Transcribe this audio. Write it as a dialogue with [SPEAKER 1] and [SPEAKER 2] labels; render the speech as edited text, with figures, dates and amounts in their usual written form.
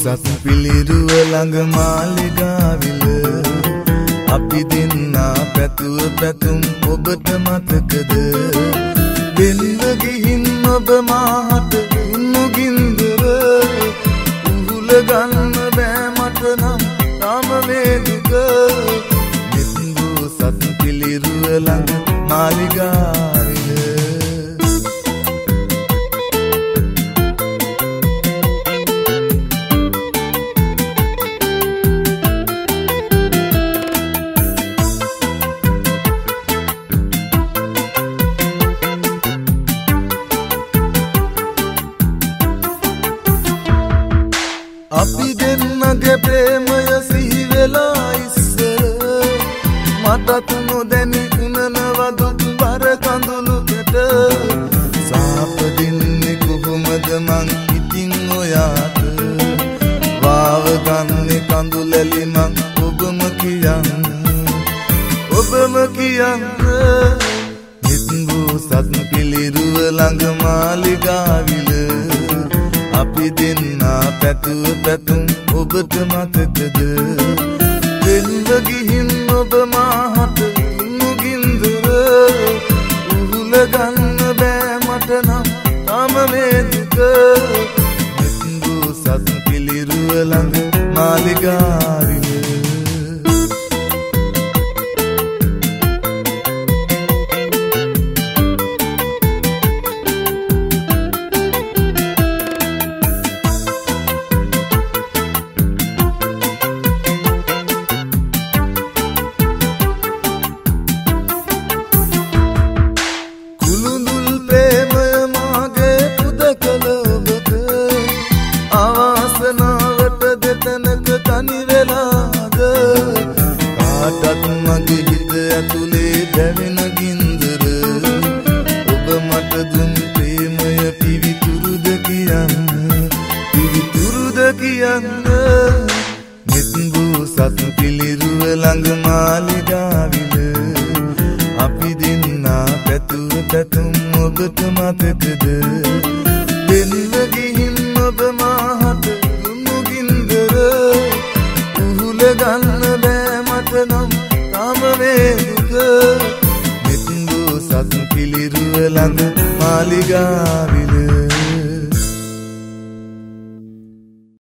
[SPEAKER 1] සත් පිළිරුව ළඟ මාලිගාවිල අපි දෙන්නා පැතුව පැතුම් ඔබට මතකද දෙන්න ගිහින් ඔබ මාහට දුන්නු ගින්දර උහුල ගන්න බෑ මට නම් තාම වේදික දෙන්නු සත් පිළිරුව ළඟ මාලිගාවිල අපි දෙන්නගේ ප්‍රේමය සිහි වෙලා ඉස්සර මටත් නොදැනි උනනවදුත් බර කඳුළු කෙට සාප දෙන්නේ කොහොමද මං ඉතින් ඔයාට වාව ගන්නේ කඳුලැලි මං ඔබම කියන්න හිත්බෝ සත් පිළිරුව ළඟ මාලිගාවිල අපි දෙන්නා පැතුව පැතුම් ඔබට මතකද දෙන්න ගිහින් ඔබ මාහට දුන්නු ගින්දර උහුල ගන්න බෑ මට නම් තාම වේදික හිත්බෝ සත් පිළිරුව ළඟ මාලිගාවිල කාටත් මගේ හිත ඇතුලේ දැවෙන ගින්දර ඔබ මට දුන් ප්‍රේමය පිවිතුරුද කියන්න මෙත්බෝ සත් පිළිරුව ළඟ මාලිගාවිල අපි දෙන්නා පැතුව පැතුම් ඔබට මතකද දෙන්න ගිහින් ඔබ මාහට දුන්නු ගින්දර උහුල ගන්න බෑ මට නම් තාම වේදික මෙත්බෝ සත් පිළිරුව ළඟ මාලිගාවිල